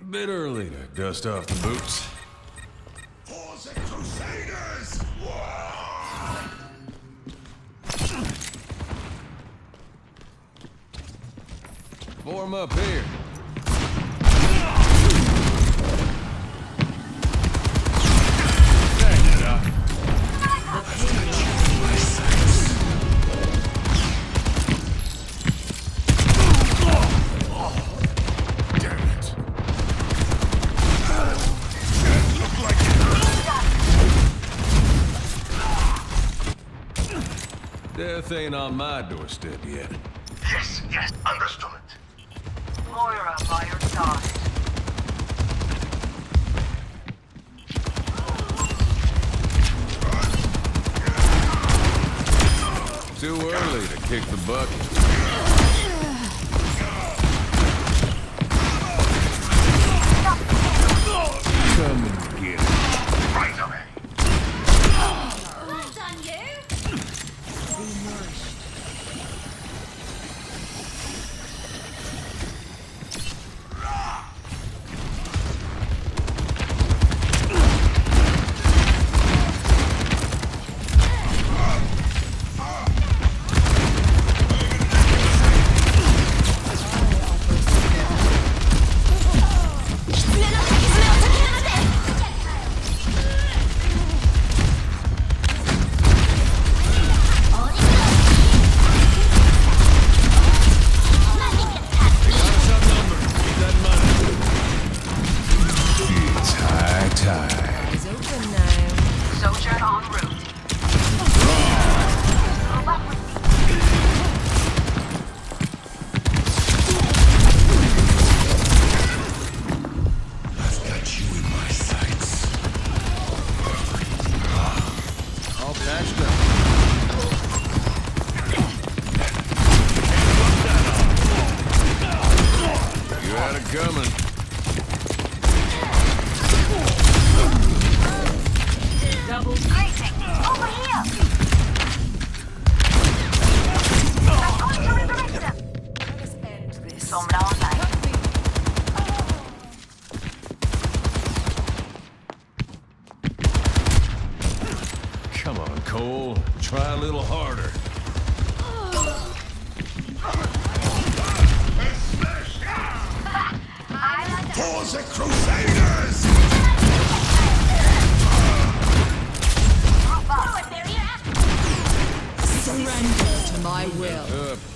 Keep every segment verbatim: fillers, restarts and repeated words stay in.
Bit early to dust off the boots. For the Crusaders! Form up here. Death ain't on my doorstep yet. Yes, yes, understood. Moira by your side. Too early to kick the bucket. Come and get it. Right away. Well done, you. Be nourished. Soldier en route. Move up with me. I've got you in my sights. All patched up. You had it coming. Double grazing. Over here. I'm going to resurrect them. Let us end this. Sombra online. Come on, Cole. Try a little harder. For the Crusaders! Surrender to my will. Up.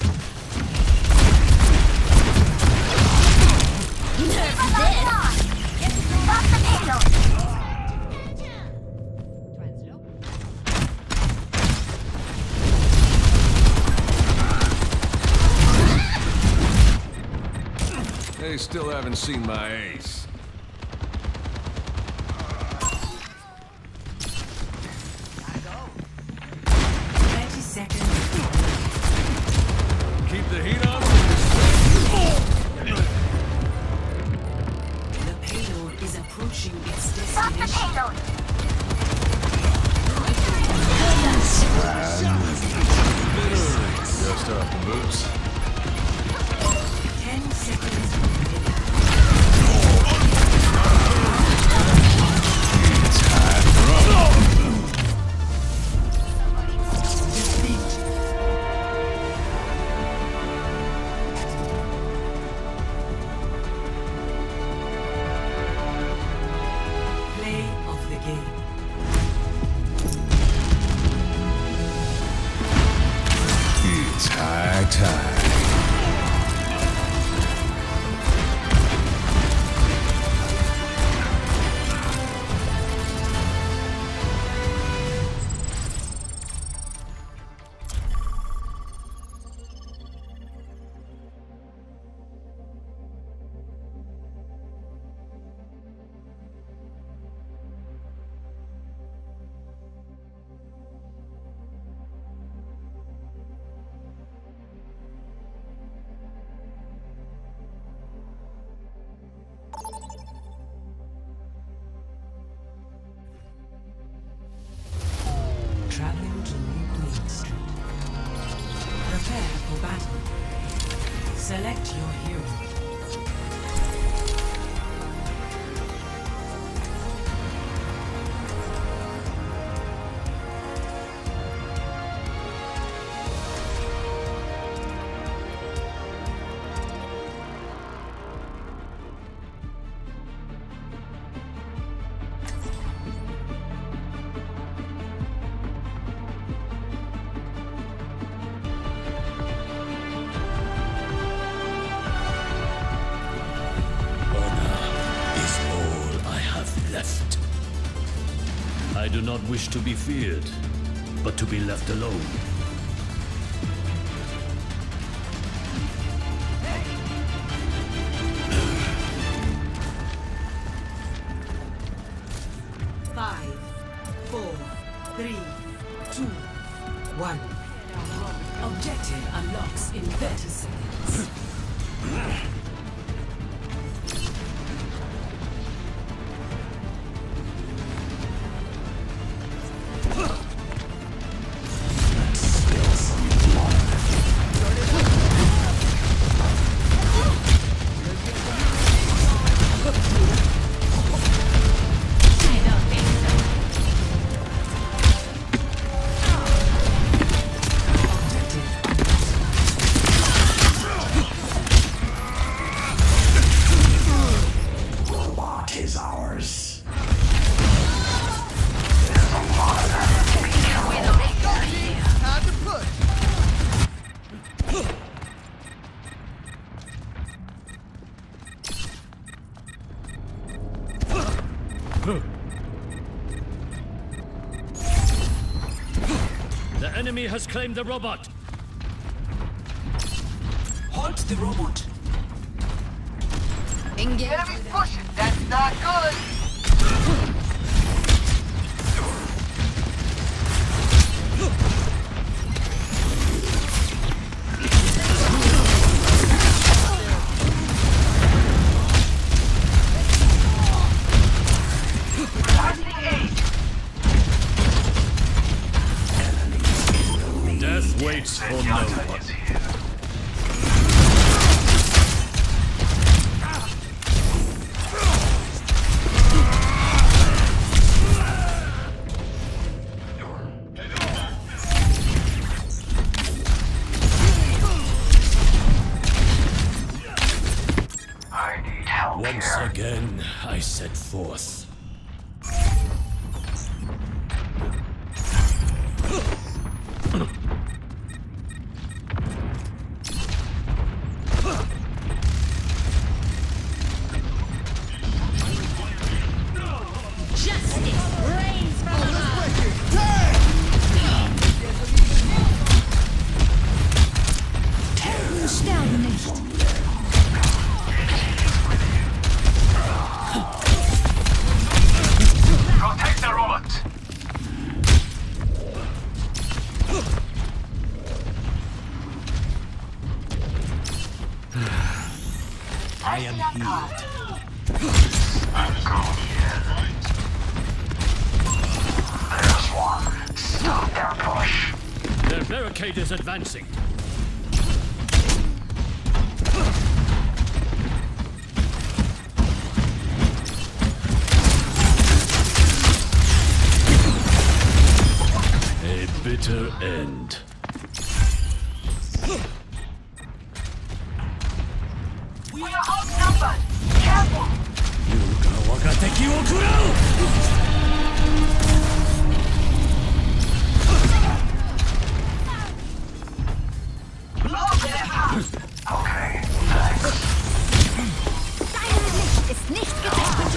They still haven't seen my ace. thirty seconds. Keep the heat on. The payload is approaching its Stop the destination. payload. Bit early to dust off the boots. Ten seconds. Play of the game. It's high time. Traveling to New Queen Street. Prepare for battle. Select your hero. do not wish to be feared, but to be left alone. Five, four, three, two, one. Objective unlocks in thirty seconds. Is ours. Time to push. The enemy has claimed the robot. Halt the robot. Engage. Enemy pushing. That's not good. Death waits for no one. I need help Once here. again, I set forth. Justice reigns from above. Sterben nicht. Protect the robot. I am healed. I'm going here. There's one. Stop their push. Their barricade is advancing. A bitter end. We are outnumbered. Careful. Blow them out. Okay, thanks. Dein Licht ist nicht getestet.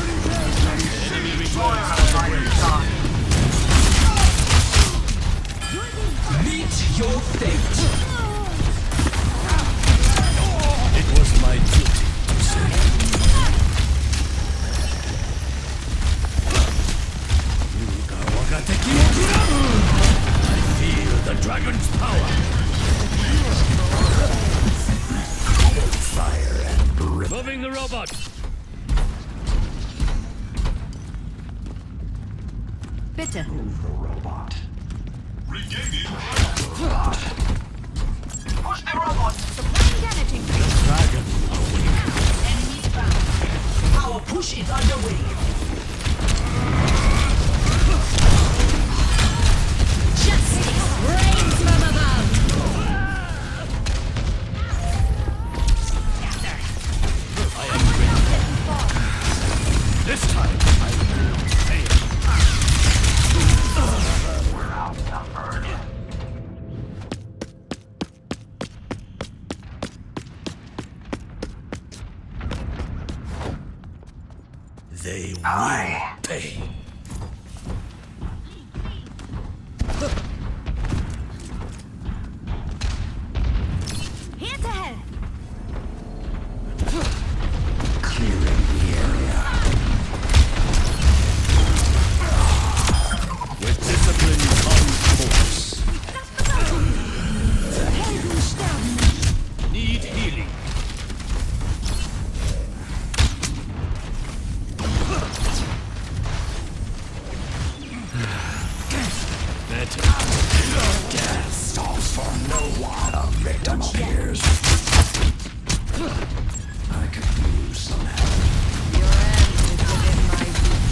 Meet your fate. It was my duty to save. I feel the dragon's power. Fire and rip. Moving the robot. Bitte. Move the robot. Push the robot. Damaging. Dragon. Enemies found. Our push is underway. Justice reigns from above. I am ready. This time I will fail. We're outnumbered. They will Aye. pay. Stalls for no one. A victim appears. I could use some help. Your end is within my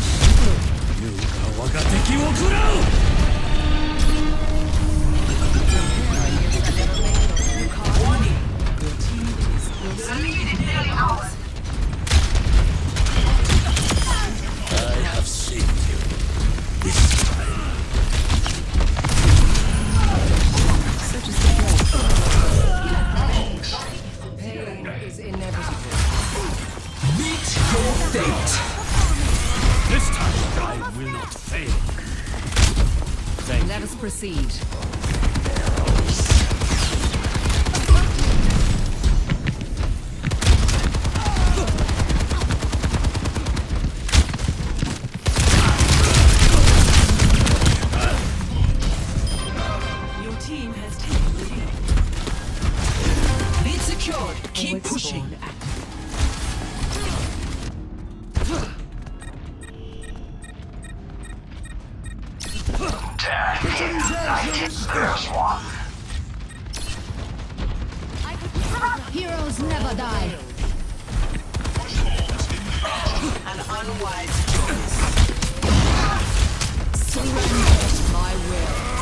Warning. Your team is close. The lead is nearly ours. I have seen you. This time. Such is the breath. Pain is inevitable. Meet your fate. This time I will not fail. Thank Let us proceed. Your team has taken the lead. Lead secured. Keep pushing. There's one. Heroes never die. An unwise choice. Surrender my will.